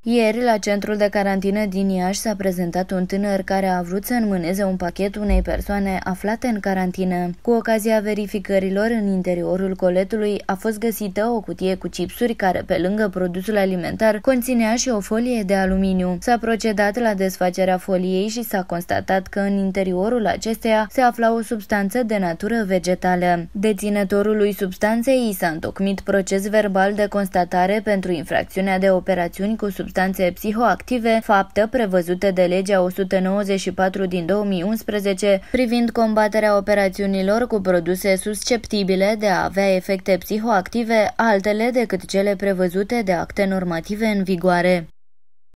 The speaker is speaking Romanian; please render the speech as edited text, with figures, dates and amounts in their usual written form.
Ieri, la centrul de carantină din Iași s-a prezentat un tânăr care a vrut să înmâneze un pachet unei persoane aflate în carantină. Cu ocazia verificărilor în interiorul coletului a fost găsită o cutie cu chipsuri care, pe lângă produsul alimentar, conținea și o folie de aluminiu. S-a procedat la desfacerea foliei și s-a constatat că în interiorul acesteia se afla o substanță de natură vegetală. Deținătorului substanței i s-a întocmit proces verbal de constatare pentru infracțiunea de operațiuni cu substanțe psihoactive, faptă prevăzută de legea 194 din 2011 privind combaterea operațiunilor cu produse susceptibile de a avea efecte psihoactive altele decât cele prevăzute de acte normative în vigoare.